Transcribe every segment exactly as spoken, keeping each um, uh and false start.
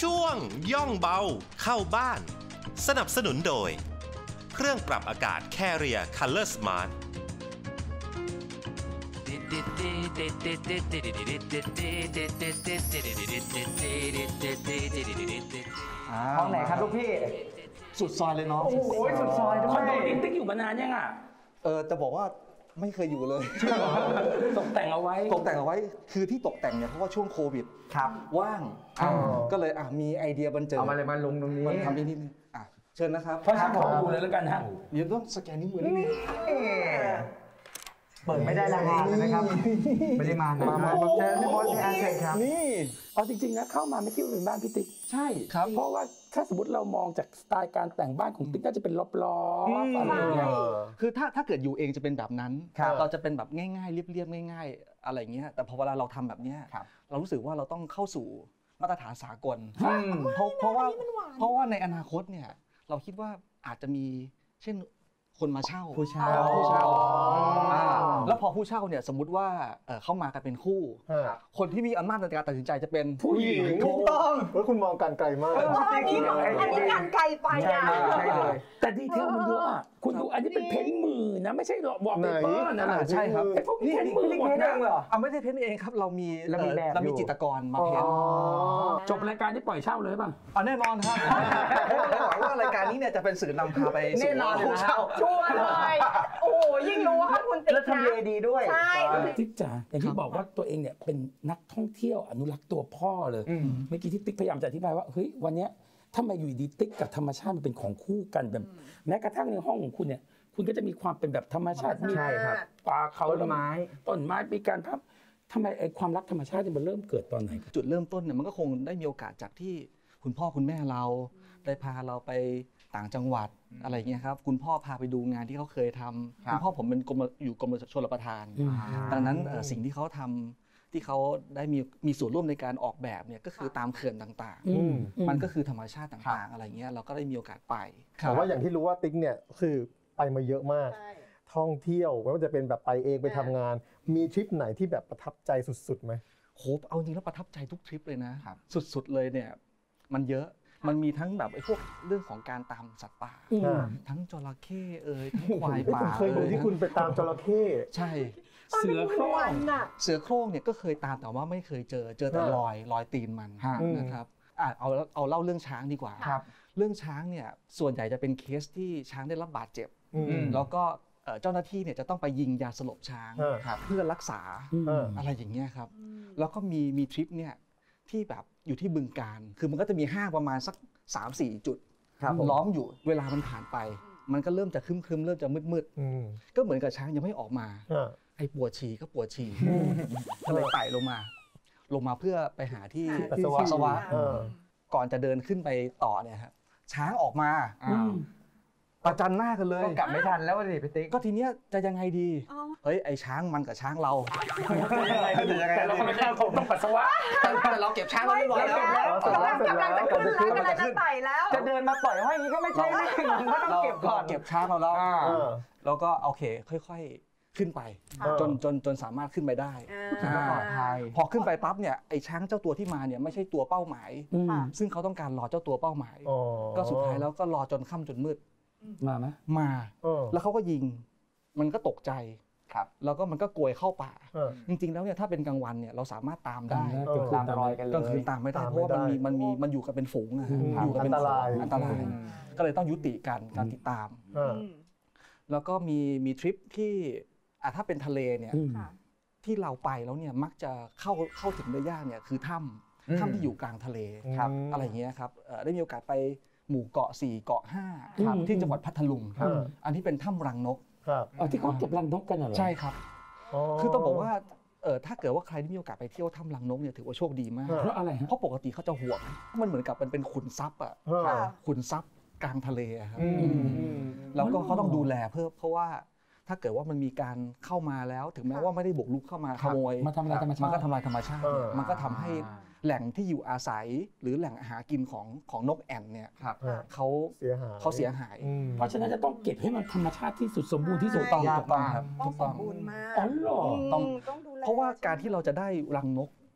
ช่วงย่องเบาเข้าบ้านสนับสนุนโดยเครื่องปรับอากาศ Carrier Color Smart ห้องไหนครับลูกพี่สุดซอยเลยเนาะโอ้โหสุดซอยด้วยคอนโดติ๊กติ๊กอยู่มานานยังอ่ะเออจะบอกว่าไม่เคยอยู่เลยตกแต่งเอาไว้ตกแต่งเอาไว้คือที่ตกแต่งเนี่ยเพราะว่าช่วงโควิดครับว่างก็เลยอ่ะมีไอเดียบันเจิดเอามาเลยมาลงตรงนี้มันทำนิดนึงอ่ะเชิญนะครับเพราะฉะนั้นขอดูเลยแล้วกันฮะเดี๋ยวต้องสแกนนิ้วมือนิดนึงเปิดไม่ได้รายงานนะครับไม่ได้มามามาเชิญพี่บอลพี่อาร์เชิญครับนี่เอาจริงๆนะเข้ามาไม่คิดว่าเป็นบ้านพี่ติ๊กใช่ครับเพราะว่าถ้าสมมติเรามองจากสไตล์การแต่งบ้านของติ๊กน่าจะเป็นล้อๆอะไรอย่างเงี้ยคือถ้าถ้าเกิดอยู่เองจะเป็นแบบนั้นเราจะเป็นแบบง่ายๆเรียบๆง่ายๆอะไรอย่างเงี้ยแต่พอเวลาเราทำแบบเนี้ยเรารู้สึกว่าเราต้องเข้าสู่มาตรฐานสากลเพราะเพราะว่าเพราะว่าในอนาคตเนี่ยเราคิดว่าอาจจะมีเช่นคนมาเช่าผู้เช่าผู้เช่าแล้วพอผู้เช่าเนี่ยสมมุติว่าเข้ามากันเป็นคู่คนที่มีอำนาจในการตัดสินใจจะเป็นผู้หญิงถูกต้องเฮ้ยคุณมองการไกลมากอันนี้อันนี้การไกลไปนะใช่เลยแต่ดีเทลมันเยอะอ่ะคุณดูอันนี้เป็นเพ้นมือนะไม่ใช่หรอกวอลเปเปอร์นะใช่ครับนี่อันนี้เพ้นมือเองเหรออ่ะไม่ได้เพ้นเองครับเรามีเรามีแบบเรามีจิตรกรมาเพ้นจบรายการที่ปล่อยเช่าเลยป่ะอ๋อแน่นอนครับหวังว่ารายการนี้เนี่ยจะเป็นสื่อนำพาไปสู่ผู้เช่าชัวร์เลยโอ้ยิ่งรู้ว่าคุณติ๊กแล้วทำเลดีด้วยใช่ติ๊กจ๋าอย่างที่บอกว่าตัวเองเนี่ยเป็นนักท่องเที่ยวอนุรักษ์ตัวพ่อเลยเมื่อกี้ที่ติ๊กพยายามจะอธิบายว่าเฮ้ยวันนี้ทำไมอยู่ดีติ๊กกับธรรมชาติมันเป็นของคู่กันแบบแม้กระทั่งในห้องของคุณเนี่ยคุณก็จะมีความเป็นแบบธรรมชาติมีป่าเขาต้นไม้ต้นไม้มีการพับทำไมไอ้ความรักธรรมชาติมันเริ่มเกิดตอนไหนจุดเริ่มต้นเนี่ยมันก็คงได้มีโอกาสจากที่คุณพ่อคุณแม่เราได้พาเราไปต่างจังหวัดอะไรเงี้ยครับคุณพ่อพาไปดูงานที่เขาเคยทำคุณพ่อผมเป็นกรมอยู่กรมชลประทานดังนั้นสิ่งที่เขาทำที่เขาได้มีมีส่วนร่วมในการออกแบบเนี่ยก็คือตามเขื่อนต่างๆมันก็คือธรรมชาติต่างๆอะไรเงี้ยเราก็ได้มีโอกาสไปแต่ว่าอย่างที่รู้ว่าติ๊กเนี่ยคือไปมาเยอะมากท่องเที่ยวไม่ว่าจะเป็นแบบไปเองไปทำงานมีทริปไหนที่แบบประทับใจสุดๆไหมโหเอาจริงแล้วประทับใจทุกทริปเลยนะสุดๆเลยเนี่ยมันเยอะมันมีทั้งแบบไอ้พวกเรื่องของการตามสัตว์ป่าทั้งจระเข้เอ่ยทั้งควายป่าเคยดูที่คุณไปตามจระเข้ใช่เสือโคร่งเสือโคร่งเนี่ยก็เคยตามแต่ว่าไม่เคยเจอเจอแต่รอยรอยตีนมันนะครับอ่ะเอาเอาเล่าเรื่องช้างดีกว่าเรื่องช้างเนี่ยส่วนใหญ่จะเป็นเคสที่ช้างได้รับบาดเจ็บแล้วก็เจ้าหน้าที่เนี่ยจะต้องไปยิงยาสลบช้างเพื่อรักษาอะไรอย่างเงี้ยครับแล้วก็มีมีทริปเนี่ยที่แบบอยู่ที่บึงกาฬคือมันก็จะมีห้างประมาณสัก สามสี่ จุดล้อมอยู่เวลามันผ่านไปมันก็เริ่มจะครึ้มๆเริ่มจะมืดๆก็เหมือนกับช้างยังไม่ออกมาไอ้ปวดฉี่ก็ปวดฉี่ก็เลยไต่ลงมาลงมาเพื่อไปหาที่ปัสสาวะก่อนจะเดินขึ้นไปต่อเนี่ยครับช้างออกมาประจันหน้ากันเลยกลับไม่ทันแล้วดิพี่ติ๊กก็ทีเนี้ยจะยังไงดีเฮ้ยไอ้ช้างมันกับช้างเราแต่เราไม่ได้ผมต้องปัสสาวะแต่เราเก็บช้างไว้เรียบร้อยแล้วกำลังกำลังจะขึ้นแล้วกำลังจะไต่แล้วจะเดินมาปล่อยไว้อย่างนี้ก็ไม่ใช่ไม่ก็ต้องเก็บก่อนเก็บช้างเราแล้วแล้วก็โอเคค่อยๆขึ้นไปจนจนจนสามารถขึ้นไปได้ปลอดภัยพอขึ้นไปปั๊บเนี่ยไอ้ช้างเจ้าตัวที่มาเนี่ยไม่ใช่ตัวเป้าหมายซึ่งเขาต้องการรอเจ้าตัวเป้าหมายก็สุดท้ายแล้วก็รอจนค่ำจนมืดมาไหมมาแล้วเขาก็ยิงมันก็ตกใจครับแล้วก็มันก็โกยเข้าป่าจริงๆแล้วเนี่ยถ้าเป็นกลางวันเนี่ยเราสามารถตามได้ตามรอยกันเลยก็คือตามไม่ได้เพราะว่ามันมีมันมีมันอยู่กันเป็นฝูงอะอยู่กันเป็นฝูงอันตรายก็เลยต้องยุติการการติดตามแล้วก็มีมีทริปที่อ่ะถ้าเป็นทะเลเนี่ยที่เราไปแล้วเนี่ยมักจะเข้าเข้าถึงได้ยากเนี่ยคือถ้ำถ้ำที่อยู่กลางทะเลอะไรอย่างเงี้ยครับได้มีโอกาสไปหมู่เกาะสี่เกาะห้าที่จังหวัดพัทลุงอันนี้เป็นถ้ำรังนกที่เขาเก็บรังนกกันเหรอใช่ครับคือต้องบอกว่าเออถ้าเกิดว่าใครที่มีโอกาสไปเที่ยวถ้ำรังนกเนี่ยถือว่าโชคดีมากเพราะอะไรเพราะปกติเขาจะห่วงมันเหมือนกับมันเป็นขุนทรัพย์อ่ะขุนทรัพย์กลางทะเลครับแล้วก็เขาต้องดูแลเพื่อเพราะว่าถ้าเกิดว่ามันมีการเข้ามาแล้วถึงแม้ว่าไม่ได้บุกรุกเข้ามาขโมยมันทำลายธรรมชาติมันก็ทำลายธรรมชาติมันก็ทำให้แหล่งที่อยู่อาศัยหรือแหล่งอาหารกินของของนกแอ่นเนี่ยเขาเสียหายเขาเสียหายเพราะฉะนั้นจะต้องเก็บให้มันธรรมชาติที่สุดสมบูรณ์ที่สุดต้องถูกต้องครับต้องสมบูรณ์มากอ๋อเหรอต้องเพราะว่าการที่เราจะได้รังนก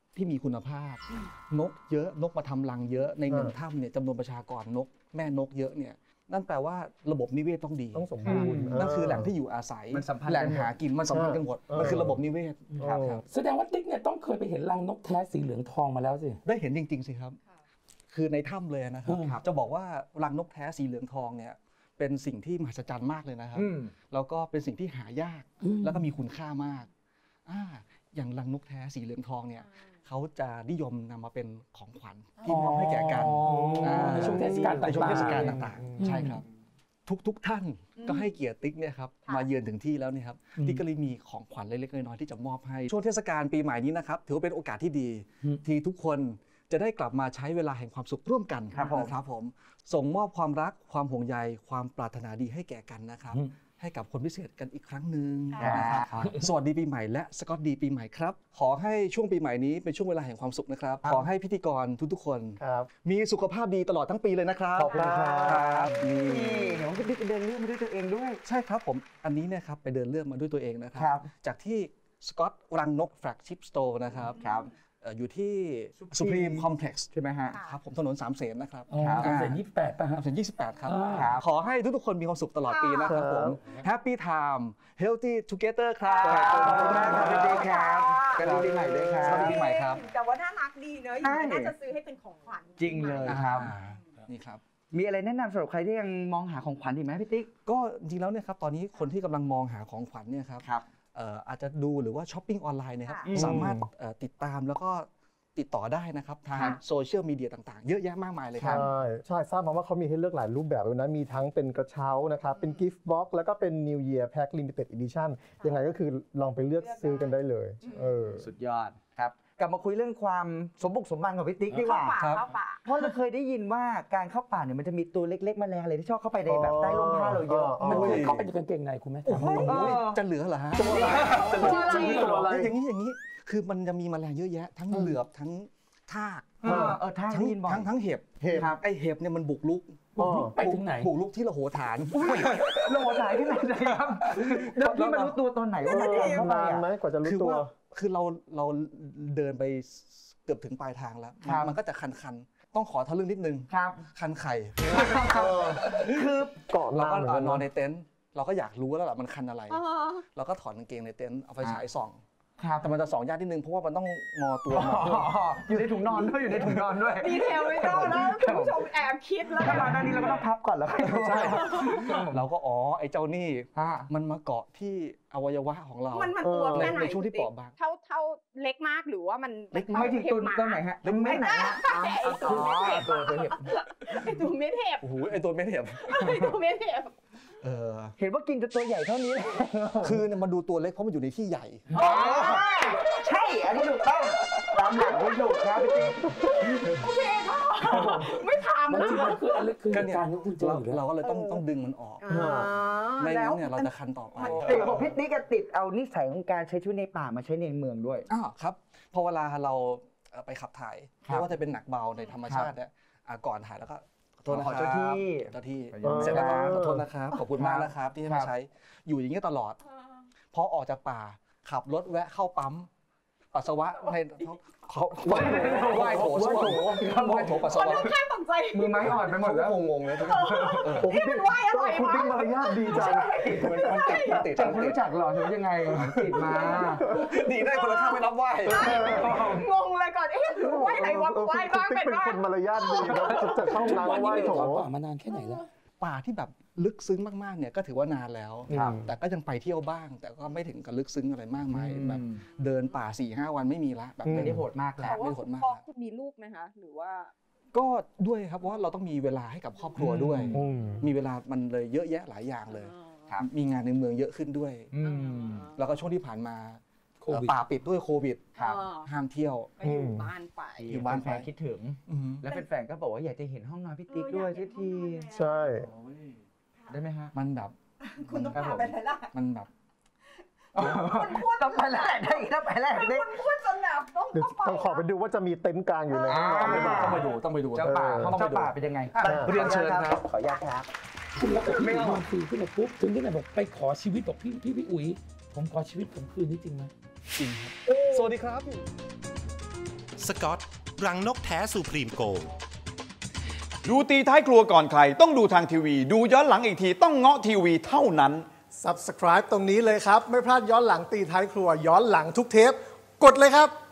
ที่มีคุณภาพ นกเยอะนกมาทำรังเยอะในหนึ่งถ้ำเนี่ยจำนวนประชากรนกแม่นกเยอะเนี่ยนั่นแปลว่าระบบนิเวศต้องดีต้องสมบูรณ์นั่นคือแหล่งที่อยู่อาศัยมันสัมพันธ์แหล่กังนหมดหากินมันสัมพันธ์กันหมดมันคือระบบนิเวศครับครับแสดงว่าติ๊กเนี่ยต้องเคยไปเห็นรังนกแท้สีเหลืองทองมาแล้วสิได้เห็นจริงๆสิครับ คือในถ้ำเลยนะครับอืมจะบอกว่ารังนกแท้สีเหลืองทองเนี่ยเป็นสิ่งที่มหัศจรรย์มากเลยนะครับอืมแล้วก็เป็นสิ่งที่หายากแล้วก็มีคุณค่ามากอ่าอย่างรังนกแท้สีเหลืองทองเนี่ยเขาจะนิยมนำมาเป็นของขวัญที่มอบให้แก่กันอ๋อในช่วงเทศกาลต่างๆในช่วงเทศกาลต่างๆใช่ครับ ทุกๆท่านก็ให้เกียรติติ๊กเนี่ยครับมาเยือนถึงที่แล้วเนี่ยครับติ๊กก็เลยมีของขวัญเล็กๆน้อยๆที่จะมอบให้ช่วงเทศกาลปีใหม่นี้นะครับถือว่าเป็นโอกาสที่ดีที่ทุกคนจะได้กลับมาใช้เวลาแห่งความสุขร่วมกันนะครับผมส่งมอบความรักความห่วงใยความปรารถนาดีให้แก่กันนะครับให้กับคนพิเศษกันอีกครั้งหนึ่งนะครับสวัสดีปีใหม่และสกอตดีปีใหม่ครับขอให้ช่วงปีใหม่นี้เป็นช่วงเวลาแห่งความสุขนะครับขอให้พิธีกรทุกๆคนครับมีสุขภาพดีตลอดทั้งปีเลยนะครับขอบคุณครับนี่นี่เห็นว่าพี่ติ๊กไปเดินเรื่องมาด้วยตัวเองด้วยใช่ครับผมอันนี้เนี่ยครับไปเดินเรื่องมาด้วยตัวเองนะครับครับจากที่สกอตรังนกแฟลกชิพสโตร์นะครับครับเอ่ออยู่ที่ Supreme Complex ใช่ไหมฮะครับผมถนนสามเสนนะครับอ๋อครับสามเสนยี่สิบแปดป่ะฮะสามเสนยี่สิบแปดครับครับขอให้ทุกๆคนมีความสุขตลอดปีนะครับผม Happy Time Healthy Together ครับขอบคุณมากครับพี่ติ๊กครับกันดีปีใหม่ด้วยครับสวัสดีปีใหม่ครับแต่ว่าน่ารักดีเนอะอย่างนี้น่าจะซื้อให้เป็นของขวัญจริงเลยครับอ่านี่ครับมีอะไรแนะนำสำหรับใครที่ยังมองหาของขวัญอีกไหมพี่ติ๊กก็จริงๆแล้วเนี่ยครับตอนนี้คนที่กำลังมองหาของขวัญเนี่ยครับครับเอ่ออาจจะดูหรือว่าช้อปปิ้งออนไลน์นะครับอืมสามารถเอ่อติดตามแล้วก็ติดต่อได้นะครับทางค่ะโซเชียลมีเดียต่างๆ เยอะแยะมากมายเลยคใช่รับใช่ทราบมาว่าเขามีให้เลือกหลายรูปแบบเลยนะมีทั้งเป็นกระเช้านะครับเป็นกิฟต์บ็อกซ์แล้วก็เป็น New Year Pack Limited Edition ยังไงก็คือลองไปเลือกซื้อกันได้เลยเออสุดยอดครับกลับมาคุยเรื่องความสมบุกสมบันของพี่ติ๊กดีกเข้าว่าป่าครับเข้าป่าเพราะเราเคยได้ยินว่าการเข้าป่าเนี่ยมันจะมีตัวเล็กๆแมลงอะไรที่ชอบเข้าไปในแบบใต้ร่มผ้าเราเยอะอ๋อมันเคยเข้าไปในกางเกงในคุณไหมโอ้โหเออจะเหลือเหรอฮะตัวอะไรตัวอะไรอย่างนี้อย่างนี้คือมันจะมีแมลงเยอะแยะ ทั้งเหลือบทั้งทากเออเออท่าทั้งได้ยินบ่อยทั้งทั้งเห็บเห็บครับไอเห็บเนี่ยมันบุกลุกอ๋อไปถึงไหนบุกลุกที่ระโหฐานโลหายที่ไหนครับแล้วพี่มารู้ตัวตอนไหนว่ามันเดินเข้าไปนานอะไหมกว่าจะรู้คือตัวว่าคือเราเราเดินไปเกือบถึงปลายทางแล้วครับมันก็จะคันๆต้องขอทะลึ่งนิดนึงครับคันไข่คือเกาะเรานานก็เหมือนกันนอนนะในเต็นท์เราก็อยากรู้แล้วล่ะมันคันอะไรอ๋อเราก็ถอดกางเกงในเต็นท์เอาไฟฉายส่องครับแต่มันจะส่องยากนิดนึงเพราะว่ามันต้องงอตัวมาอยู่ในถุงนอนด้วยอยู่ในถุงนอนด้วยดีเทลไม่ต้องแล้วคุณผู้ชมแอบคิดแล้วถ้ามาด้านนี้เราก็ต้องพับก่อนแล้วค่อยดูใช่เราก็อ๋อไอ้เจ้านี่อ่ามันมาเกาะที่อวัยวะของเรามันมันตัวแค่ไหนในช่วงที่เปราะบางเท่าเท่าเล็กมากหรือว่ามันเล็กไม่ถึงตัวตัวไหนฮะไม่ไหนฮะไอ้ตัวเม็ดเห็บตัวตัวเห็บไอ้ตัวเม็ดเห็บโอ้โหไอ้ตัวไม่เห็บไอ้ตัวเม็ดเห็บเออเห็นว่ากินจะตัวใหญ่เท่านี้เลยคือเนี่ยมันดูตัวเล็กเพราะมันอยู่ในที่ใหญ่ใช่ อันนี้ถูกต้องตามหลักที่ถูกครับพี่ติ๊กโอเคค่ะไม่ทำมันนะจริงๆคืออะไรคือก็เนี่ยการที่คุณเจอเราอยู่แล้วเราก็เลยต้องต้องดึงมันออกอ๋อไม่แล้งั้วนเนี่ยเราจะคันต่อไปเอกบอกพี่ติ๊กอะติดเอานิสัยของการใช้ชีวิตในป่ามาใช้ในเมืองด้วยอ้าวครับพอเวลาเราเอ่อไปขับถ่ายครับไม่ว่าจะเป็นหนักเบาในธรรมชาติเนี่ยอ่ะก่อนถ่ายแล้วก็ขอโทษนะขอครับเจ้าที่เจ้าที่ขอเสร็จแล้วก็เออขอโทษนะครับขอบคุณมากนะครับที่ให้มาใช้อยู่อย่างนี้ยตลอดพอออกจากป่าขับรถแวะเข้าปั๊มปัสสาวะในเขาไหว้โถส้วมไหว้โถปัสคสาน วะข้างตกใจมือไม้อ่อนไปหมดแล้วงงๆเลยผมพี่ไหว้อะไรคุณวะติ๊กมารยาทดีจังมันมันติดมันติดจังคุณรู้จักเหรอหรือยังไงติดมาดีได้คนละข้างไม่รับไหว้งงเลยก่อนเอ๊ะไหว้ไหนวะไหว้บ้างคุณติ๊เป็กนเป็นบ้างคนมารยาทดีนะจะจะเข้าห้องทุกน้ำวันไหนี้ว้ไม่ได้โถขอป่ามานานแค่ไหนแล้วป่าที่แบบลึกซึ้งมากๆเนี่ยก็ถือว่านานแล้วครับแต่ก็ยังไปเที่ยวบ้าง แต่ก็ไม่ถึงกับลึกซึ้งอะไรมากมายอืมแบบเดินป่าสี่ห้าวันไม่มีละแบบไม่ไม่ได้ได้โหโหดดมากแล้แต่วว่าไม่โหดมากพอคุณมีลูกไหมคะหรือว่าก็ด้วยครับเพราะว่าเราต้องมีเวลาให้กับครอบครัวด้วยอืมมีเวลามันเลยเยอะแยะหลายอย่างเลยครับมีงานในเมืองเยอะขึ้นด้วยอืมแล้วก็ช่วงที่ผ่านมาโควิดเอ่อป่าปิดด้วยโควิดครับห้ามเที่ยวไปอยู่บ้านไปอยู่บ้านแฟนๆคิดถึงอือฮึแล้วแฟนๆก็บอกว่าอยากจะเห็นห้องนอนพี่ติ๊กด้วยที่ที่ใช่ได้ไหมฮะมันแบบคุณต้องพาไปไหนล่ะมันแบบคุณพูดต้องไปแล้วได้อีกต้องไปแล้วได้คุณพูดจนแบบต้องเดี๋ยวต้องไปต้องขอไปดูว่าจะมีเต็นท์กลางอยู่ในห้องนอนหรือเปล่าต้องไปดูต้องไปดูเจ้าป่าเออห้องเจ้าป่าเป็นยังไงเรียนเชิญครับขออนุญาตครับคุณรับจากพี่อุ๋ยคืนขึ้นมาปุ๊บถึงที่ไหนบอกไปขอชีวิตบอกพี่พี่พี่อุ๋ยผมขอชีวิตผมคืนนี่จริงไหมจริงครับสวัสดีครับสกอตรังนกแท้สุพรีมโกลด์ดูตีท้ายครัวก่อนใครต้องดูทางทีวีดูย้อนหลังอีกทีต้องเงาะทีวีเท่านั้น Subscribe ตรงนี้เลยครับไม่พลาดย้อนหลังตีท้ายครัวย้อนหลังทุกเทปกดเลยครับ